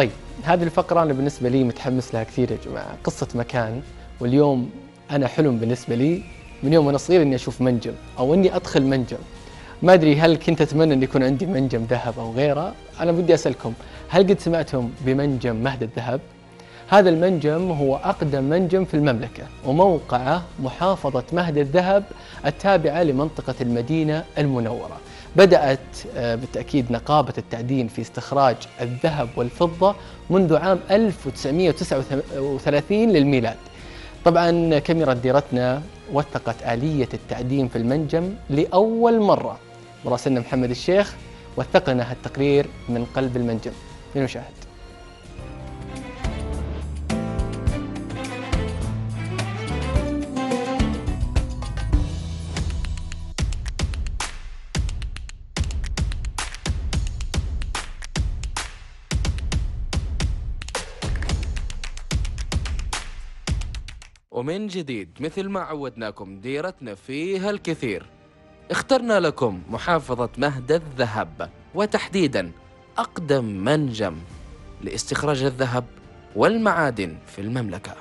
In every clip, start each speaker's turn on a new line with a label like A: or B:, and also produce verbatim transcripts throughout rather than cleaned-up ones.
A: طيب هذه الفقرة أنا بالنسبة لي متحمس لها كثير يا جماعة. قصة مكان، واليوم أنا حلم بالنسبة لي من يوم وأنا صغير إني أشوف منجم أو إني أدخل منجم. ما أدري هل كنت أتمنى أن يكون عندي منجم ذهب أو غيره. أنا بدي أسألكم، هل قد سمعتم بمنجم مهد الذهب؟ هذا المنجم هو أقدم منجم في المملكة، وموقعه محافظة مهد الذهب التابعة لمنطقة المدينة المنورة. بدأت بالتأكيد نقابة التعدين في استخراج الذهب والفضة منذ عام ألف وتسعمئة وتسعة وثلاثين للميلاد. طبعا كاميرا ديرتنا وثقت آلية التعدين في المنجم لأول مرة. مراسلنا محمد الشيخ وثق لنا التقرير من قلب المنجم، لنشاهد.
B: ومن جديد مثل ما عودناكم ديرتنا فيها الكثير، اخترنا لكم محافظة مهد الذهب، وتحديدا أقدم منجم لاستخراج الذهب والمعادن في المملكة.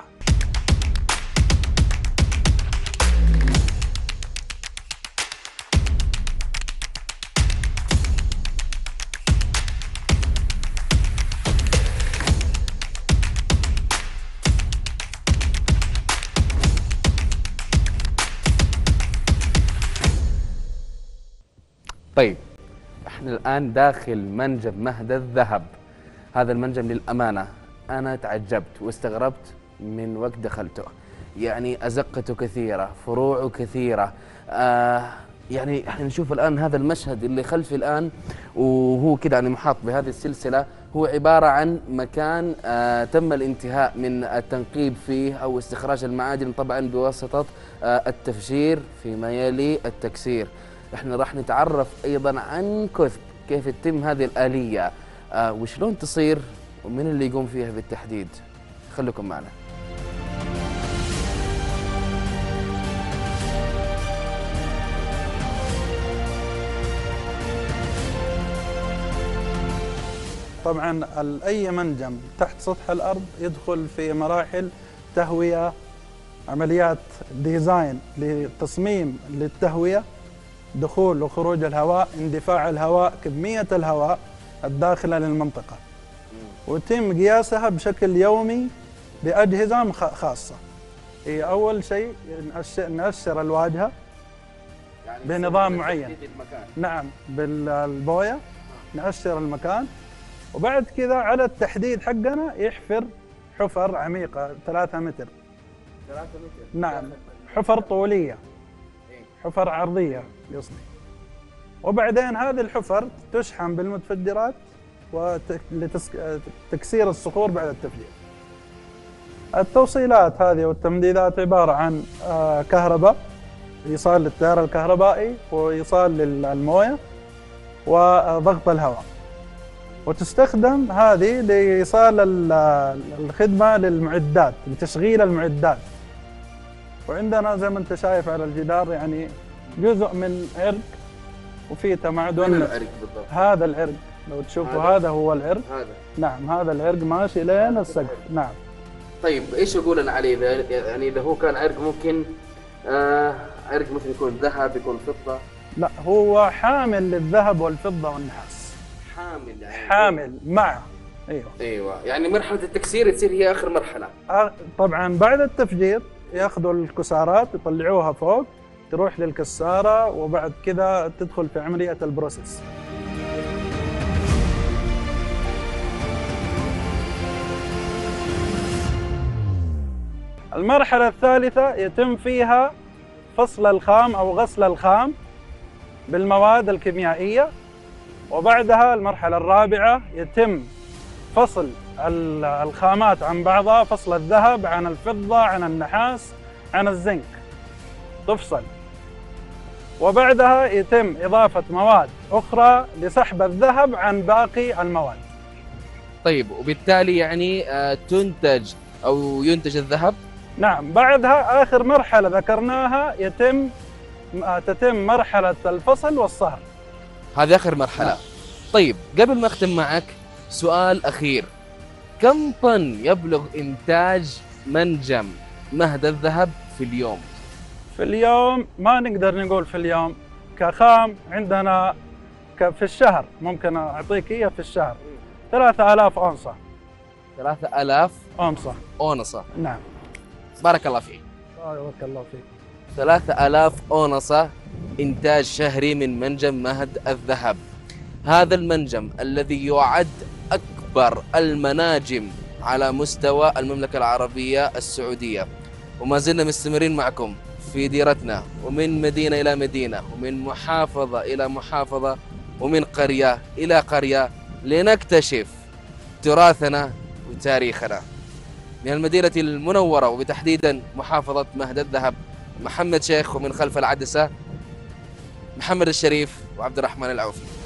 C: طيب احنا الآن داخل منجم مهد الذهب. هذا المنجم للأمانة أنا تعجبت واستغربت من وقت دخلته. يعني أزقته كثيرة، فروعه كثيرة. آه يعني احنا نشوف الآن هذا المشهد اللي خلفي الآن، وهو كده يعني محاط بهذه السلسلة. هو عبارة عن مكان آه تم الانتهاء من التنقيب فيه أو استخراج المعادن، طبعا بواسطة آه التفجير فيما يلي التكسير. احنا راح نتعرف ايضا عن كثب كيف تتم هذه الآلية آه وشلون تصير ومن اللي يقوم فيها بالتحديد. خليكم معنا.
D: طبعا أي منجم تحت سطح الأرض يدخل في مراحل تهوية، عمليات ديزاين لتصميم للتهوية، دخول وخروج الهواء، اندفاع الهواء، كمية الهواء الداخلة للمنطقة، ويتم قياسها بشكل يومي بأجهزة خاصة. هي أول شيء نأشر الواجهة يعني بنظام معين. نعم، بالبوية نأشر المكان، وبعد كذا على التحديد حقنا يحفر حفر عميقة ثلاثة متر. ثلاثة متر؟ نعم، حفر طولية، حفر عرضية قصدي. وبعدين هذه الحفر تشحن بالمتفجرات لتكسير الصخور بعد التفجير. التوصيلات هذه والتمديدات عبارة عن كهرباء، إيصال للتيار الكهربائي وإيصال للموية وضغط الهواء، وتستخدم هذه لإيصال الخدمة للمعدات، لتشغيل المعدات. وعندنا زي ما انت شايف على الجدار يعني جزء من عرق وفيه تمعدن.
C: وين العرق بالضبط؟
D: هذا العرق لو تشوفوا، هذا, هذا هو العرق.
C: هذا
D: نعم، هذا العرق ماشي لين السقف. نعم.
C: طيب ايش يقولون عليه اذا يعني اذا هو كان عرق ممكن آه عرق مثل يكون ذهب يكون فضة؟
D: لا، هو حامل للذهب والفضة والنحاس.
C: حامل يعني
D: حامل معه. ايوه
C: ايوه، يعني مرحلة التكسير تصير هي اخر مرحلة.
D: آه طبعا بعد التفجير ياخذوا الكسارات يطلعوها فوق، تروح للكسارة، وبعد كذا تدخل في عملية البروسيس. المرحلة الثالثة يتم فيها فصل الخام أو غسل الخام بالمواد الكيميائية، وبعدها المرحلة الرابعة يتم فصل الخامات عن بعضها، فصل الذهب عن الفضة عن النحاس عن الزنك، تفصل، وبعدها يتم إضافة مواد أخرى لسحب الذهب عن باقي المواد.
C: طيب وبالتالي يعني تنتج أو ينتج الذهب؟
D: نعم، بعدها آخر مرحلة ذكرناها يتم تتم مرحلة الفصل والصهر.
C: هذه آخر مرحلة. نعم. طيب قبل ما أختم معك سؤال أخير، كم طن يبلغ إنتاج منجم مهد الذهب في اليوم؟
D: في اليوم ما نقدر نقول في اليوم، كخام عندنا في الشهر ممكن أعطيك إياه في الشهر ثلاثة آلاف أونصة.
C: ثلاثة آلاف
D: أونصة.
C: أونصة.
D: نعم.
C: بارك الله فيك.
D: بارك الله فيك.
C: ثلاثة آلاف أونصة إنتاج شهري من منجم مهد الذهب. هذا المنجم الذي يعد أكبر المناجم على مستوى المملكة العربية السعودية. وما زلنا مستمرين معكم في ديرتنا، ومن مدينة إلى مدينة، ومن محافظة إلى محافظة، ومن قرية إلى قرية، لنكتشف تراثنا وتاريخنا. من المدينة المنورة وبتحديدا محافظة مهد الذهب، محمد شيخ، ومن خلف العدسة محمد الشريف وعبد الرحمن العوفي.